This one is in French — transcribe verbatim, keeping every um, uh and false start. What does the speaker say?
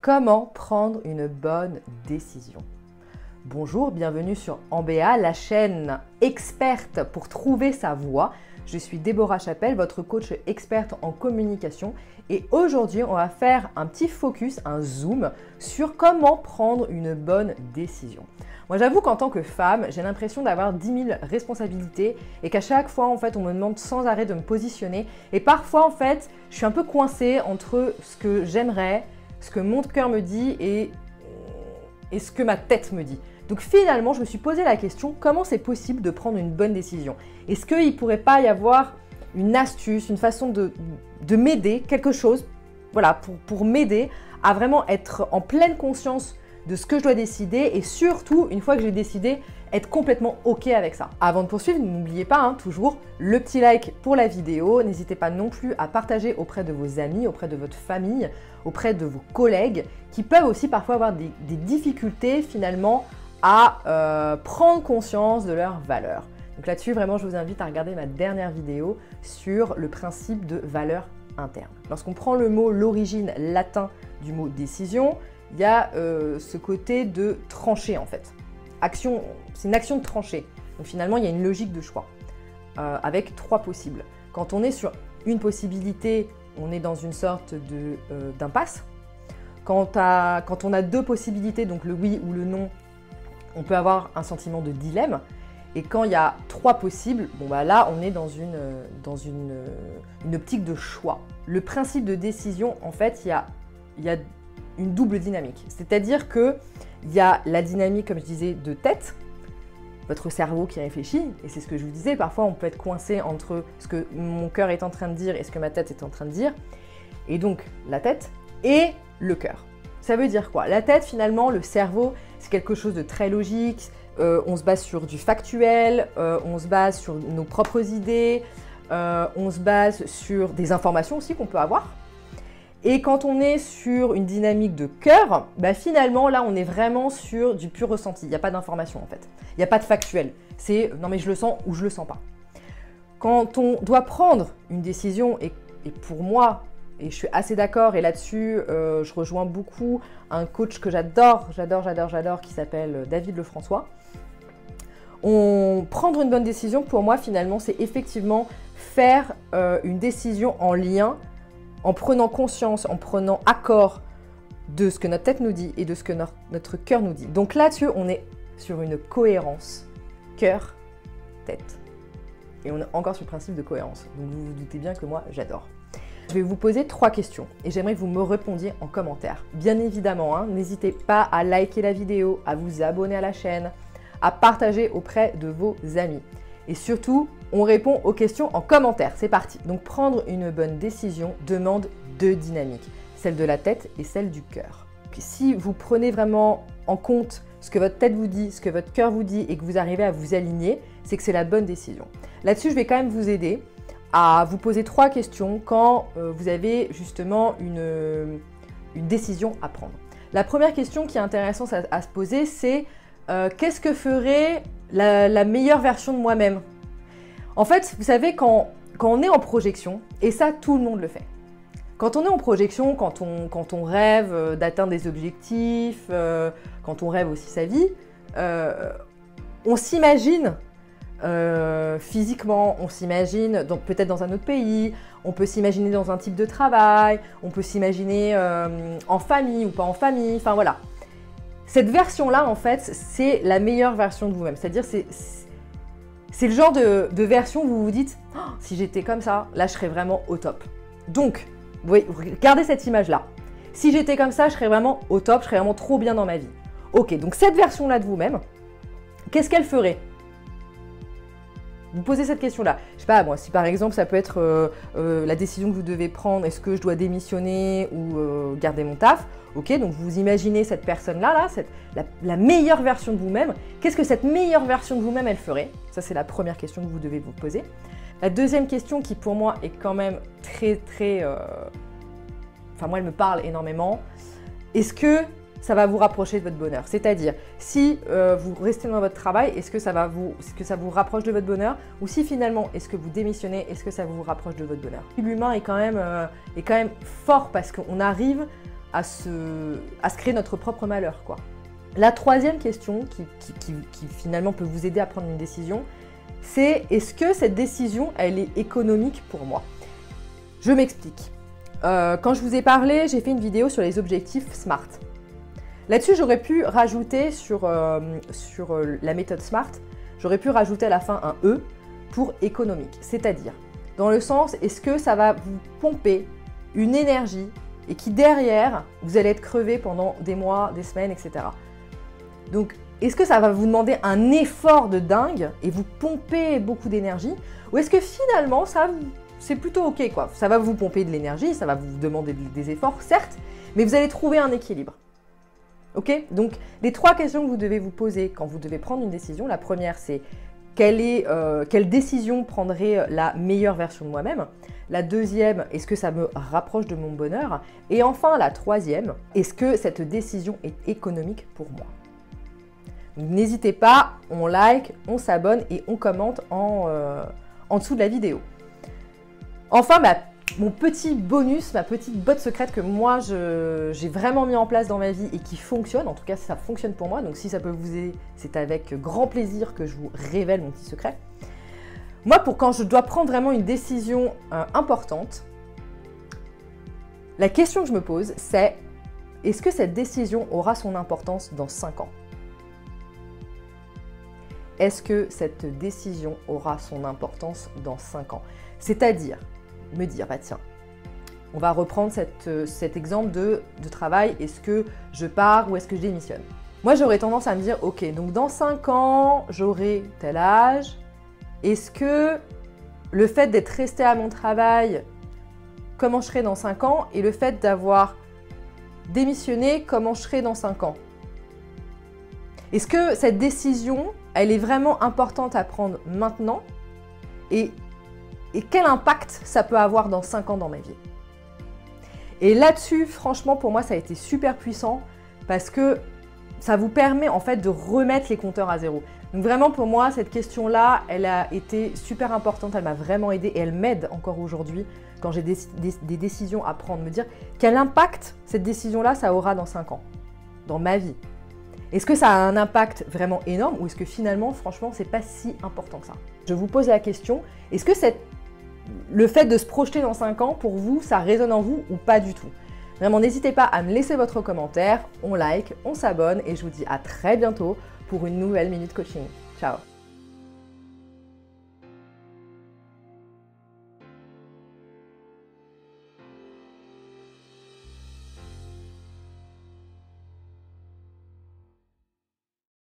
Comment prendre une bonne décision? Bonjour, bienvenue sur Ambea, la chaîne experte pour trouver sa voie. Je suis Déborah Chapelle, votre coach experte en communication et aujourd'hui on va faire un petit focus, un zoom sur comment prendre une bonne décision. Moi j'avoue qu'en tant que femme, j'ai l'impression d'avoir dix mille responsabilités et qu'à chaque fois en fait on me demande sans arrêt de me positionner et parfois en fait je suis un peu coincée entre ce que j'aimerais, ce que mon cœur me dit et, et ce que ma tête me dit. Donc finalement, je me suis posé la question, comment c'est possible de prendre une bonne décision? Est-ce qu'il ne pourrait pas y avoir une astuce, une façon de, de m'aider, quelque chose voilà, pour, pour m'aider à vraiment être en pleine conscience de ce que je dois décider et surtout, une fois que j'ai décidé, être complètement OK avec ça. Avant de poursuivre, n'oubliez pas hein, toujours le petit like pour la vidéo. N'hésitez pas non plus à partager auprès de vos amis, auprès de votre famille, auprès de vos collègues qui peuvent aussi parfois avoir des, des difficultés finalement à euh, prendre conscience de leurs valeurs. Donc là-dessus, vraiment, je vous invite à regarder ma dernière vidéo sur le principe de valeur interne. Lorsqu'on prend le mot, l'origine latin du mot décision, il y a euh, ce côté de trancher en fait. Action, c'est une action de trancher. Donc finalement, il y a une logique de choix euh, avec trois possibles. Quand on est sur une possibilité, on est dans une sorte de, euh, d'impasse. Quand, quand on a deux possibilités, donc le oui ou le non, on peut avoir un sentiment de dilemme. Et quand il y a trois possibles, bon bah là, on est dans une, dans une, une optique de choix. Le principe de décision, en fait, il y a, il y a une double dynamique. C'est-à-dire qu'il y a la dynamique, comme je disais, de tête, votre cerveau qui réfléchit, et c'est ce que je vous disais, parfois on peut être coincé entre ce que mon cœur est en train de dire et ce que ma tête est en train de dire, et donc la tête et le cœur. Ça veut dire quoi? La tête, finalement, le cerveau, c'est quelque chose de très logique, euh, on se base sur du factuel, euh, on se base sur nos propres idées, euh, on se base sur des informations aussi qu'on peut avoir. Et quand on est sur une dynamique de cœur, bah finalement, là, on est vraiment sur du pur ressenti. Il n'y a pas d'information, en fait. Il n'y a pas de factuel. C'est « non, mais je le sens » ou « je le sens pas ». Quand on doit prendre une décision, et, et pour moi, et je suis assez d'accord, et là-dessus, euh, je rejoins beaucoup un coach que j'adore, j'adore, j'adore, j'adore, qui s'appelle David Lefrançois. On, prendre une bonne décision, pour moi, finalement, c'est effectivement faire euh, une décision en lien en prenant conscience, en prenant accord de ce que notre tête nous dit et de ce que notre, notre cœur nous dit. Donc là-dessus, on est sur une cohérence cœur, tête. Et on est encore sur le principe de cohérence. Donc vous vous doutez bien que moi, j'adore. Je vais vous poser trois questions et j'aimerais que vous me répondiez en commentaire. Bien évidemment, hein, n'hésitez pas à liker la vidéo, à vous abonner à la chaîne, à partager auprès de vos amis. Et surtout, on répond aux questions en commentaire. C'est parti. Donc, prendre une bonne décision demande deux dynamiques, celle de la tête et celle du cœur. Si vous prenez vraiment en compte ce que votre tête vous dit, ce que votre cœur vous dit et que vous arrivez à vous aligner, c'est que c'est la bonne décision. Là-dessus, je vais quand même vous aider à vous poser trois questions quand euh, vous avez justement une, une décision à prendre. La première question qui est intéressante à, à se poser, c'est euh, qu'est-ce que ferait la, la meilleure version de moi-même? En fait, vous savez, quand, quand on est en projection, et ça, tout le monde le fait. Quand on est en projection, quand on, quand on rêve d'atteindre des objectifs, euh, quand on rêve aussi sa vie, euh, on s'imagine euh, physiquement, on s'imagine peut-être dans un autre pays, on peut s'imaginer dans un type de travail, on peut s'imaginer euh, en famille ou pas en famille, enfin voilà. Cette version-là, en fait, c'est la meilleure version de vous-même. C'est-à-dire, c'est c'est le genre de, de version où vous vous dites oh, « si j'étais comme ça, là, je serais vraiment au top ». Donc, vous voyez, regardez cette image-là. Si j'étais comme ça, je serais vraiment au top, je serais vraiment trop bien dans ma vie. Ok, donc cette version-là de vous-même, qu'est-ce qu'elle ferait? Vous posez cette question-là. Je sais pas, moi, si par exemple, ça peut être euh, euh, la décision que vous devez prendre, est-ce que je dois démissionner ou euh, garder mon taf? Ok, donc vous imaginez cette personne-là, là, cette, la, la meilleure version de vous-même. Qu'est-ce que cette meilleure version de vous-même, elle ferait? Ça, c'est la première question que vous devez vous poser. La deuxième question qui, pour moi, est quand même très, très... Euh... Enfin, moi, elle me parle énormément. Est-ce que ça va vous rapprocher de votre bonheur? C'est-à-dire, si euh, vous restez dans votre travail, est-ce que ça va vous, est-ce que ça vous rapproche de votre bonheur? Ou si finalement, est-ce que vous démissionnez, est-ce que ça vous rapproche de votre bonheur? L'humain est quand même, euh, est quand même fort parce qu'on arrive à se, à se créer notre propre malheur, quoi. La troisième question qui, qui, qui, qui finalement peut vous aider à prendre une décision, c'est est-ce que cette décision, elle est économique pour moi? Je m'explique. Euh, quand je vous ai parlé, j'ai fait une vidéo sur les objectifs SMART. Là-dessus, j'aurais pu rajouter sur, euh, sur euh, la méthode SMART, j'aurais pu rajouter à la fin un E pour économique. C'est-à-dire, dans le sens, est-ce que ça va vous pomper une énergie et qui derrière, vous allez être crevé pendant des mois, des semaines, et cetera. Donc, est-ce que ça va vous demander un effort de dingue et vous pomper beaucoup d'énergie? Ou est-ce que finalement, ça, c'est plutôt ok, quoi. Ça va vous pomper de l'énergie, ça va vous demander des efforts, certes, mais vous allez trouver un équilibre. Ok? Donc, les trois questions que vous devez vous poser quand vous devez prendre une décision. La première, c'est quelle, est, euh, quelle décision prendrait la meilleure version de moi-même? La deuxième, est-ce que ça me rapproche de mon bonheur? Et enfin, la troisième, est-ce que cette décision est économique pour moi? N'hésitez pas, on like, on s'abonne et on commente en, euh, en dessous de la vidéo. Enfin, bah, mon petit bonus, ma petite botte secrète que moi j'ai vraiment mis en place dans ma vie et qui fonctionne, en tout cas ça fonctionne pour moi, donc si ça peut vous aider, c'est avec grand plaisir que je vous révèle mon petit secret. Moi, pour quand je dois prendre vraiment une décision euh, importante, la question que je me pose, c'est est-ce que cette décision aura son importance dans cinq ans? Est-ce que cette décision aura son importance dans cinq ans? C'est-à-dire, me dire, bah tiens, on va reprendre cette, cet exemple de, de travail, est-ce que je pars ou est-ce que je démissionne? Moi, j'aurais tendance à me dire, ok, donc dans cinq ans, j'aurai tel âge. Est-ce que le fait d'être resté à mon travail, comment je serai dans cinq ans? Et le fait d'avoir démissionné, comment je serai dans cinq ans? Est-ce que cette décision, elle est vraiment importante à prendre maintenant? Et, et quel impact ça peut avoir dans cinq ans dans ma vie? Et là-dessus, franchement, pour moi, ça a été super puissant parce que ça vous permet en fait de remettre les compteurs à zéro. Donc vraiment, pour moi, cette question-là, elle a été super importante, elle m'a vraiment aidée et elle m'aide encore aujourd'hui quand j'ai des, des, des décisions à prendre. Me dire quel impact cette décision-là, ça aura dans cinq ans, dans ma vie. Est-ce que ça a un impact vraiment énorme ou est-ce que finalement, franchement, c'est pas si important que ça? Je vous pose la question, est-ce que cette, le fait de se projeter dans cinq ans, pour vous, ça résonne en vous ou pas du tout? Vraiment, n'hésitez pas à me laisser votre commentaire, on like, on s'abonne et je vous dis à très bientôt pour une nouvelle Minute Coaching. Ciao!